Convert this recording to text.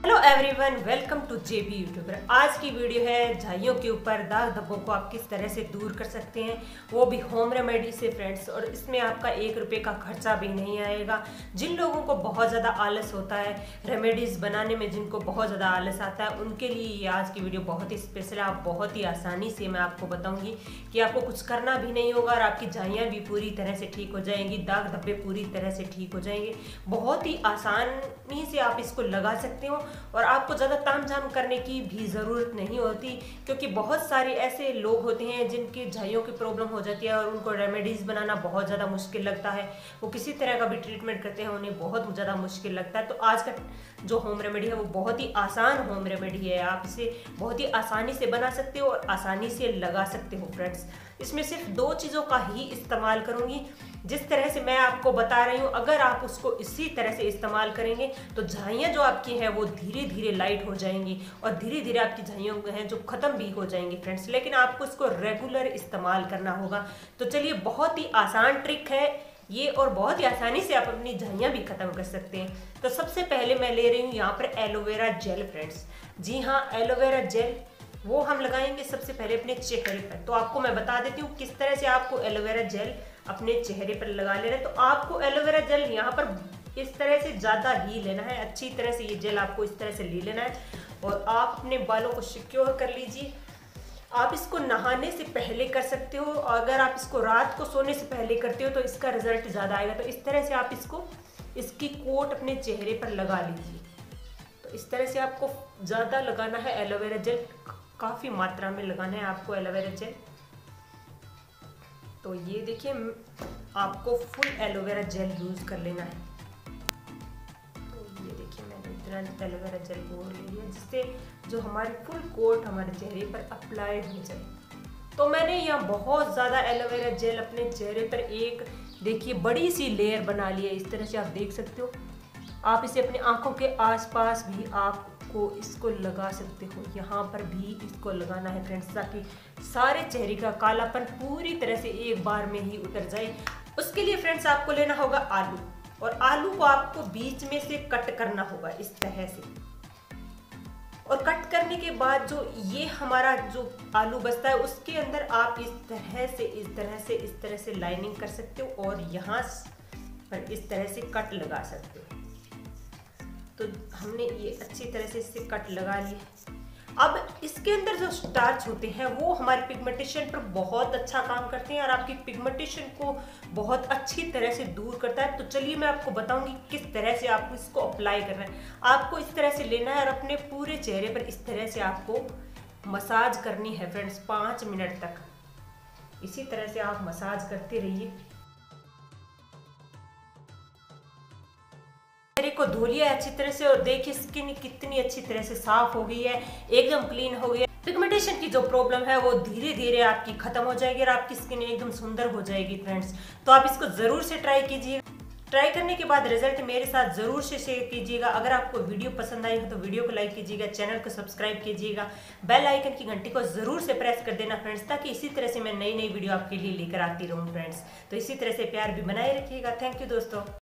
Hello everyone, welcome to JB YouTuber. आज की video है झाइयों के ऊपर दाग धब्बों को आप किस तरह से दूर कर सकते हैं, वो भी होम रेमेडी से फ्रेंड्स। और इसमें आपका 1 रुपये का खर्चा भी नहीं आएगा। जिन लोगों को बहुत ज़्यादा आलस होता है रेमेडीज़ बनाने में, जिनको बहुत ज़्यादा आलस आता है, उनके लिए ये आज की वीडियो बहुत ही स्पेशल है। आप बहुत ही आसानी से मैं आपको बताऊँगी कि आपको कुछ करना भी नहीं होगा और आपकी झाइयाँ भी पूरी तरह से ठीक हो जाएंगी, दाग धब्बे पूरी तरह से ठीक हो जाएंगे। बहुत ही आसानी से आप इसको लगा सकते हो और आपको ज़्यादा तामझाम करने की भी ज़रूरत नहीं होती, क्योंकि बहुत सारे ऐसे लोग होते हैं जिनकी झाइयों की प्रॉब्लम हो जाती है और उनको रेमेडीज़ बनाना बहुत ज़्यादा मुश्किल लगता है। वो किसी तरह का भी ट्रीटमेंट करते हैं, उन्हें बहुत ज़्यादा मुश्किल लगता है। तो आज का जो होम रेमेडी है वो बहुत ही आसान होम रेमेडी है। आप इसे बहुत ही आसानी से बना सकते हो और आसानी से लगा सकते हो फ्रेंड्स। इसमें सिर्फ 2 चीज़ों का ही इस्तेमाल करूँगी। जिस तरह से मैं आपको बता रही हूँ, अगर आप उसको इसी तरह से इस्तेमाल करेंगे तो झाइयाँ जो आपकी हैं वो धीरे धीरे लाइट हो जाएंगी और धीरे धीरे आपकी झाइयाँ हैं जो ख़त्म भी हो जाएंगी फ्रेंड्स। लेकिन आपको इसको रेगुलर इस्तेमाल करना होगा। तो चलिए, बहुत ही आसान ट्रिक है ये और बहुत ही आसानी से आप अपनी झाइयाँ भी ख़त्म कर सकते हैं। तो सबसे पहले मैं ले रही हूँ यहाँ पर एलोवेरा जेल फ्रेंड्स। जी हाँ, एलोवेरा जेल वो हम लगाएंगे सबसे पहले अपने चेहरे पर। तो आपको मैं बता देती हूँ किस तरह से आपको एलोवेरा जेल अपने चेहरे पर लगा लेना है। तो आपको एलोवेरा जेल यहाँ पर इस तरह से ज़्यादा ही लेना है, अच्छी तरह से ये जेल आपको इस तरह से ले लेना है और आप अपने बालों को सिक्योर कर लीजिए। आप इसको नहाने से पहले कर सकते हो और अगर आप इसको रात को सोने से पहले करते हो तो इसका रिजल्ट ज़्यादा आएगा। तो इस तरह से आप इसकी कोट अपने चेहरे पर लगा लीजिए। तो इस तरह से आपको ज़्यादा लगाना है एलोवेरा जेल, काफ़ी मात्रा में लगाना है आपको एलोवेरा जेल। तो ये देखिए, आपको फुल एलोवेरा जेल यूज़ कर लेना है। तो ये देखिए, मैंने इतना एलोवेरा जेल को ले लिया जिससे जो हमारी फुल कोट हमारे चेहरे पर अप्लाई हो जाए। तो मैंने यहाँ बहुत ज़्यादा एलोवेरा जेल अपने चेहरे पर एक देखिए बड़ी सी लेयर बना ली है। इस तरह से आप देख सकते हो। आप इसे अपनी आंखों के आसपास भी आपको इसको लगा सकते हो, यहाँ पर भी इसको लगाना है फ्रेंड्स, ताकि सारे चेहरे का कालापन पूरी तरह से एक बार में ही उतर जाए। उसके लिए फ्रेंड्स आपको लेना होगा आलू, और आलू को आपको बीच में से कट करना होगा इस तरह से। और कट करने के बाद जो ये हमारा जो आलू बचता है उसके अंदर आप इस तरह से लाइनिंग कर सकते हो और यहाँ पर इस तरह से कट लगा सकते हो। तो हमने ये अच्छी तरह से इससे कट लगा लिए। अब इसके अंदर जो स्टार्च होते हैं वो हमारे पिगमेंटेशन पर बहुत अच्छा काम करते हैं और आपकी पिगमेंटेशन को बहुत अच्छी तरह से दूर करता है। तो चलिए मैं आपको बताऊंगी किस तरह से आपको इसको अप्लाई करना है। आपको इस तरह से लेना है और अपने पूरे चेहरे पर इस तरह से आपको मसाज करनी है फ्रेंड्स 5 मिनट तक। इसी तरह से आप मसाज करते रहिए। चेहरे को धो लिया अच्छी तरह से और देखिए स्किन कितनी अच्छी तरह से साफ हो गई है, एकदम क्लीन हो गई है। पिगमेंटेशन की जो प्रॉब्लम है वो धीरे धीरे आपकी खत्म हो जाएगी और आपकी स्किन एकदम सुंदर हो जाएगी फ्रेंड्स। तो आप इसको जरूर से ट्राई कीजिए। ट्राई करने के बाद रिजल्ट मेरे साथ जरूर से शेयर कीजिएगा। अगर आपको वीडियो पसंद आई हो तो वीडियो को लाइक कीजिएगा, चैनल को सब्सक्राइब कीजिएगा, बेल आइकन की घंटी को जरूर से प्रेस कर देना फ्रेंड्स, ताकि इसी तरह से मैं नई नई वीडियो आपके लिए लेकर आती रहूं फ्रेंड्स। तो इसी तरह से प्यार भी बनाए रखिएगा। थैंक यू दोस्तों।